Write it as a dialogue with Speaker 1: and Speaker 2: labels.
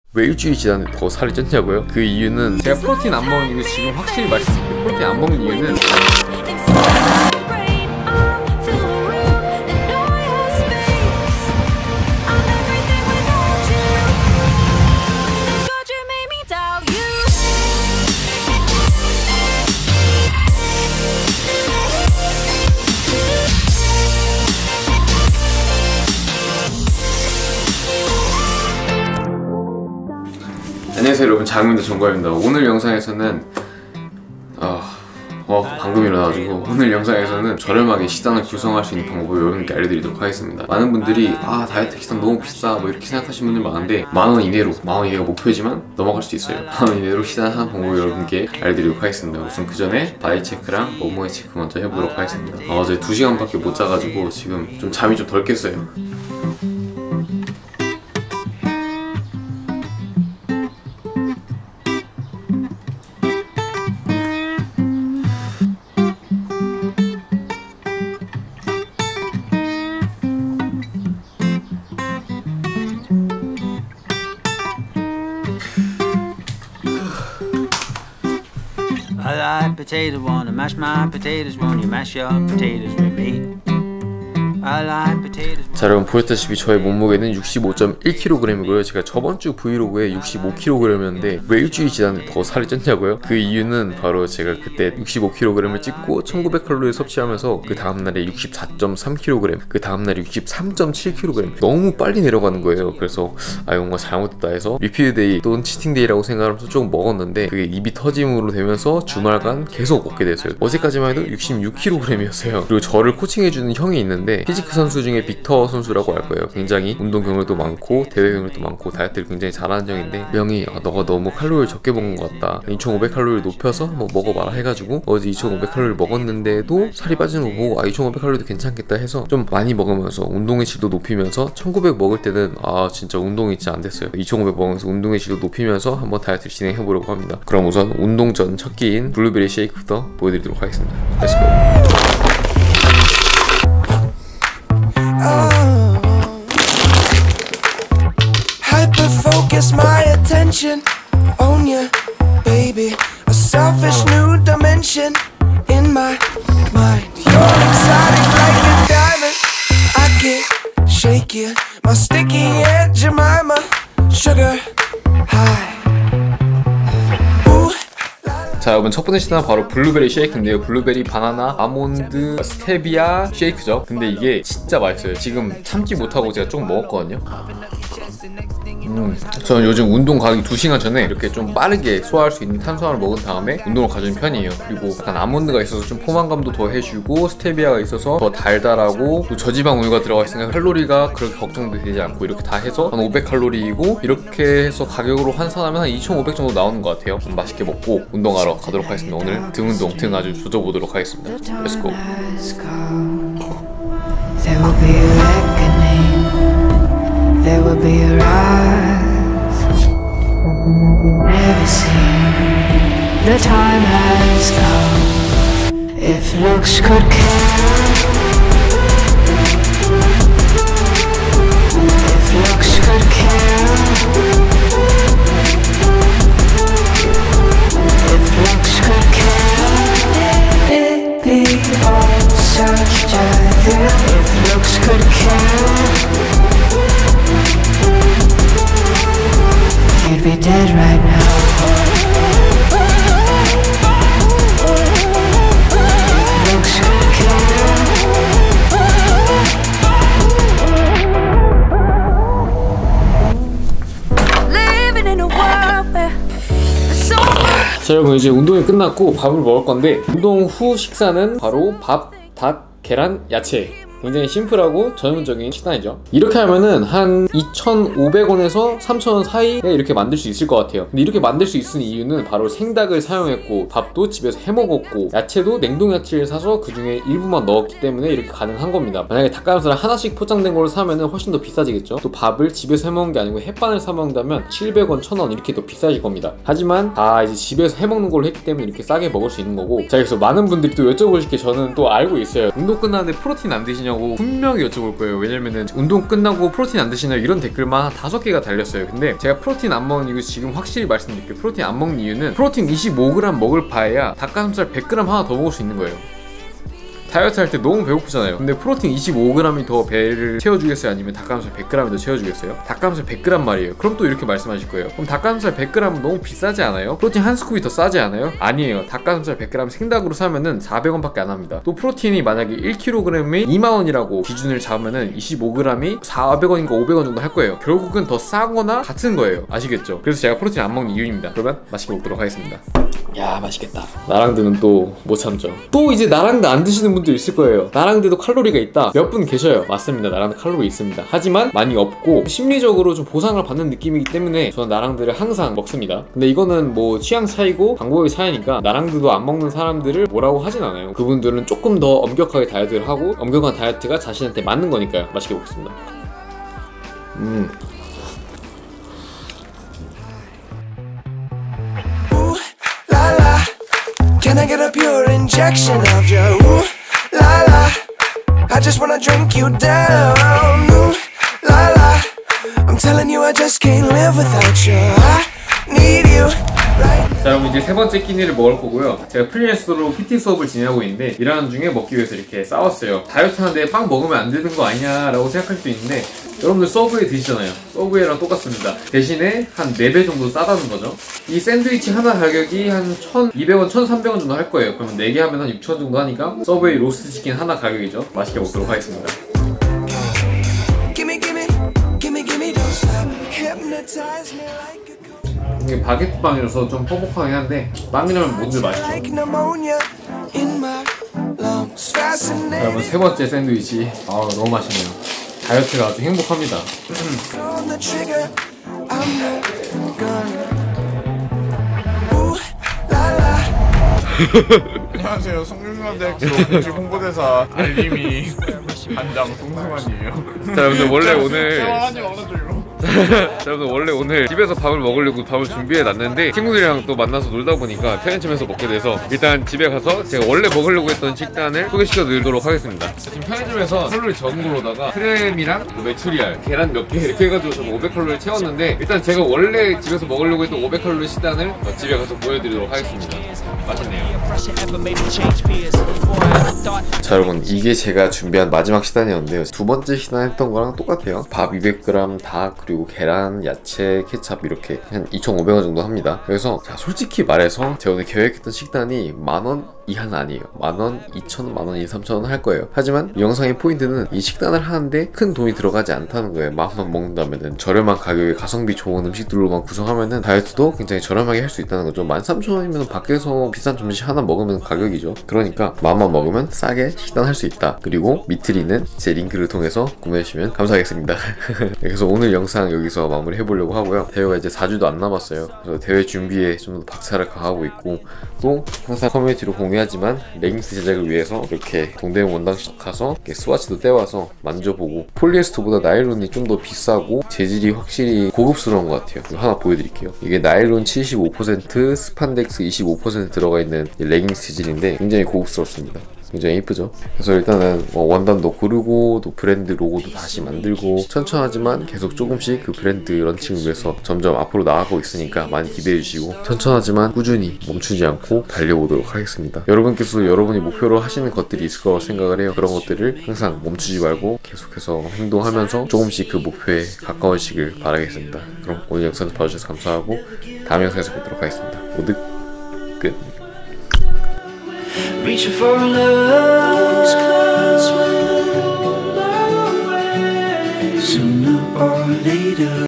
Speaker 1: 왜 일주일이 지났는데 더 살이 쪘냐고요? 그 이유는 제가 프로틴 안 먹는 이유 지금 확실히 말씀드릴게요. 프로틴 안 먹는 이유는 안녕하세요 여러분, 장민도 정과입니다. 오늘 영상에서는 방금 일어나가지고 오늘 영상에서는 저렴하게 식단을 구성할 수 있는 방법을 여러분께 알려드리도록 하겠습니다. 많은 분들이 다이어트 식단 너무 비싸 뭐 이렇게 생각하시는 분들 많은데 만원 이내로, 만원 이내가 목표지만 넘어갈 수도 있어요. 만원 이내로 식단하는 방법을 여러분께 알려드리도록 하겠습니다. 우선 그 전에 바디 체크랑 몸무게 체크 먼저 해보도록 하겠습니다. 어제 2시간밖에 못 자가지고 지금 좀 잠이 좀 덜 깼어요.
Speaker 2: I like potatoes, wanna mash my potatoes, won't you mash your potatoes with me? I like potatoes.
Speaker 1: 자, 여러분 보셨다시피 저의 몸무게는 65.1kg이고요. 제가 저번주 브이로그에 65kg이었는데 왜 일주일이 지났는데 더 살이 쪘냐고요? 그 이유는 바로 제가 그때 65kg을 찍고 1900칼로리 섭취하면서 그 다음날에 64.3kg, 그 다음날에 63.7kg 너무 빨리 내려가는 거예요. 그래서 뭔가 잘못됐다 해서 리필데이 또는 치팅데이라고 생각하면서 조금 먹었는데 그게 입이 터짐으로 되면서 주말간 계속 먹게 됐어요. 어제까지만 해도 66kg이었어요. 그리고 저를 코칭해주는 형이 있는데 피지크 선수 중에 빅터 선수라고 할 거예요. 굉장히 운동 경력도 많고 대회 경력도 많고 다이어트를 굉장히 잘하는 형인데 형이 너가 너무 칼로리를 적게 먹은 것 같다, 2500칼로리를 높여서 뭐 먹어봐라 해가지고 어제 2500칼로리를 먹었는데도 살이 빠지는 거 보고 2500칼로리도 괜찮겠다 해서 좀 많이 먹으면서 운동의 질도 높이면서 1900 먹을 때는 진짜 운동이 진짜 안 됐어요. 2500 먹으면서 운동의 질도 높이면서 한번 다이어트를 진행해 보려고 합니다. 그럼 우선 운동 전 첫 끼인 블루베리 쉐이크부터 보여드리도록 하겠습니다. Let's go.
Speaker 3: Hyper-focus my attention on you, baby. A selfish new dimension in my mind. You're exotic like a diamond. I can't shake you. My sticky Aunt Jemima, sugar high.
Speaker 1: 자, 여러분 첫 번째 식단은 바로 블루베리 쉐이크인데요. 블루베리, 바나나, 아몬드, 스테비아 쉐이크죠. 근데 이게 진짜 맛있어요. 지금 참지 못하고 제가 조금 먹었거든요. 저는 요즘 운동 가기 2시간 전에 이렇게 좀 빠르게 소화할 수 있는 탄수화물을 먹은 다음에 운동을 가주는 편이에요. 그리고 약간 아몬드가 있어서 좀 포만감도 더 해주고 스테비아가 있어서 더 달달하고 또 저지방 우유가 들어가 있으니까 칼로리가 그렇게 걱정도 되지 않고 이렇게 다 해서 한 500칼로리이고 이렇게 해서 가격으로 환산하면 한 2500 정도 나오는 것 같아요. 맛있게 먹고 운동하러 가도록 하겠습니다. 오늘 등 운동, 등 아주 조져보도록 하겠습니다. Let's go. There will be a rise, something I've never seen. The time has come. If looks could kill, if looks could kill, if looks could kill, it'd be all such a thrill. If looks could kill, you'd be dead right now. If looks could kill. Living in a world where there's so much. 자, 여러분 이제 운동이 끝났고 밥을 먹을 건데 운동 후 식사는 바로 밥, 닭, 계란, 야채. 굉장히 심플하고 전문적인 식단이죠. 이렇게 하면은 한 2,500원에서 3,000원 사이에 이렇게 만들 수 있을 것 같아요. 근데 이렇게 만들 수 있는 이유는 바로 생닭을 사용했고 밥도 집에서 해먹었고 야채도 냉동 야채를 사서 그 중에 일부만 넣었기 때문에 이렇게 가능한 겁니다. 만약에 닭가슴살 하나씩 포장된 걸 사면은 훨씬 더 비싸지겠죠. 또 밥을 집에서 해먹는 게 아니고 햇반을 사 먹는다면 700원, 1,000원 이렇게 더 비싸질 겁니다. 하지만 다 이제 집에서 해먹는 걸로 했기 때문에 이렇게 싸게 먹을 수 있는 거고. 자, 그래서 많은 분들이 또 여쭤보실 게 저는 또 알고 있어요. 운동 끝나는데 프로틴 안 드시냐고 드시냐고 분명히 여쭤볼 거예요. 왜냐면은 운동 끝나고 프로틴 안 드시나요? 이런 댓글만 한 5개가 달렸어요. 근데 제가 프로틴 안 먹는 이유 지금 확실히 말씀드릴게요. 프로틴 안 먹는 이유는 프로틴 25g 먹을 바에야 닭가슴살 100g 하나 더 먹을 수 있는 거예요. 다이어트 할 때 너무 배고프잖아요. 근데 프로틴 25g이 더 배를 채워주겠어요? 아니면 닭가슴살 100g이 더 채워주겠어요? 닭가슴살 100g 말이에요. 그럼 또 이렇게 말씀하실 거예요. 그럼 닭가슴살 100g은 너무 비싸지 않아요? 프로틴 한 스쿱이 더 싸지 않아요? 아니에요. 닭가슴살 100g 생닭으로 사면은 400원밖에 안 합니다. 또 프로틴이 만약에 1kg이 2만원이라고 기준을 잡으면은 25g이 400원인가 500원 정도 할 거예요. 결국은 더 싸거나 같은 거예요. 아시겠죠? 그래서 제가 프로틴 안 먹는 이유입니다. 그러면 맛있게 먹도록 하겠습니다. 야, 맛있겠다. 나랑드는 또 못 참죠. 또 이제 나랑드 안 드시는 분들 있을 거예요. 나랑드도 칼로리가 있다. 몇 분 계셔요. 맞습니다. 나랑드 칼로리 있습니다. 하지만 많이 없고 심리적으로 좀 보상을 받는 느낌이기 때문에 저는 나랑드를 항상 먹습니다. 근데 이거는 뭐 취향 차이고 방법의 차이니까 나랑드도 안 먹는 사람들을 뭐라고 하진 않아요. 그분들은 조금 더 엄격하게 다이어트를 하고 엄격한 다이어트가 자신한테 맞는 거니까요. 맛있게 먹겠습니다.
Speaker 3: Can I get a pure injection of your ooh la la? I just wanna drink you down. Ooh la la. I'm telling you I just can't live without you. I need you.
Speaker 1: 자, 여러분 이제 세 번째 끼니를 먹을 거고요. 제가 프리랜서로 PT 수업을 진행하고 있는데 일하는 중에 먹기 위해서 이렇게 싸웠어요. 다이어트 하는데 빵 먹으면 안 되는 거 아니냐라고 생각할 수도 있는데 여러분들 서브웨이 드시잖아요. 서브웨이랑 똑같습니다. 대신에 한 4배 정도 싸다는 거죠. 이 샌드위치 하나 가격이 한 1,200원, 1,300원 정도 할 거예요. 그러면 4개 하면 한 6,000원 정도 하니까 서브웨이 로스트 치킨 하나 가격이죠. 맛있게 먹도록 하겠습니다.
Speaker 3: Don't stop. Hypnotize me like a
Speaker 1: 이게 바게트 빵이라서 좀 퍽퍽하긴 한데 빵이라면 뭐든 맛있죠.
Speaker 3: like pneumonia in my lungs. Fascinating.
Speaker 1: 여러분 세 번째 샌드위치 너무 맛있네요. 다이어트가 아주 행복합니다.
Speaker 3: On the trigger, I'm not gone. Ooh la la.
Speaker 4: 안녕하세요. 성균관대학교 공식 홍보대사 알림이 반장 송승환이에요.
Speaker 1: 자, 여러분들 원래 오늘
Speaker 4: 하지 말아줘요.
Speaker 1: 여러분 원래 오늘 집에서 밥을 먹으려고 밥을 준비해 놨는데 친구들이랑 또 만나서 놀다 보니까 편의점에서 먹게 돼서 일단 집에 가서 제가 원래 먹으려고 했던 식단을 소개시켜 드리도록 하겠습니다. 지금 편의점에서 칼로리 적은 걸로다가 크렘이랑 메추리알, 계란 몇 개 이렇게 해가지고 저는 500칼로리 채웠는데 일단 제가 원래 집에서 먹으려고 했던 500칼로리 식단을 집에 가서 보여드리도록 하겠습니다. 맛있네요. 자, 여러분 이게 제가 준비한 마지막 식단이었는데요. 두 번째 식단 했던 거랑 똑같아요. 밥 200g, 닭, 그리고 계란, 야채, 케찹 이렇게 한 2,500원 정도 합니다. 그래서 자, 솔직히 말해서 제가 오늘 계획했던 식단이 10,000원 이하는 아니에요. 10,000원, 2,000원, 10,000원, 3,000원 할 거예요. 하지만 이 영상의 포인트는 이 식단을 하는데 큰 돈이 들어가지 않다는 거예요. 10,000원 먹는다면은 저렴한 가격에 가성비 좋은 음식들로만 구성하면은 다이어트도 굉장히 저렴하게 할 수 있다는 거죠. 13,000원이면 밖에서 비싼 점심 하나 먹으면 가격이죠. 그러니까 마음만 먹으면 싸게 식단할 수 있다. 그리고 미트리는 제 링크를 통해서 구매해 주시면 감사하겠습니다. 그래서 오늘 영상 여기서 마무리 해보려고 하고요. 대회가 이제 4주도 안 남았어요. 그래서 대회 준비에 좀 더 박차를 가하고 있고 또 항상 커뮤니티로 공유하지만 레깅스 제작을 위해서 이렇게 동대문 원당씩 가서 이렇게 스와치도 떼와서 만져보고 폴리에스터보다 나일론이 좀 더 비싸고 재질이 확실히 고급스러운 것 같아요. 이거 하나 보여드릴게요. 이게 나일론 75%, 스판덱스 25% 들어가 있는 레깅스 재질인데 굉장히 고급스럽습니다. 굉장히 예쁘죠? 그래서 일단은 원단도 고르고 또 브랜드 로고도 다시 만들고 천천하지만 계속 조금씩 그 브랜드 런칭을 위해서 점점 앞으로 나아가고 있으니까 많이 기대해주시고 천천하지만 꾸준히 멈추지 않고 달려보도록 하겠습니다. 여러분께서 여러분이 목표로 하시는 것들이 있을 거라고 생각을 해요. 그런 것들을 항상 멈추지 말고 계속해서 행동하면서 조금씩 그 목표에 가까워지길 바라겠습니다. 그럼 오늘 영상을 봐주셔서 감사하고 다음 영상에서 뵙도록 하겠습니다. 모두 끝.
Speaker 3: Reaching for love, sooner or later.